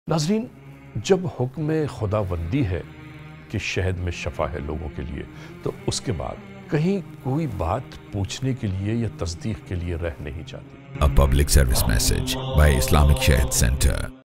नाज़रीन, जब हुक्म खुदाबंदी है कि शहद में शफा है लोगों के लिए, तो उसके बाद कहीं कोई बात पूछने के लिए या तस्दीक के लिए रह नहीं जाती। A public service message by Islamic Shahid Center.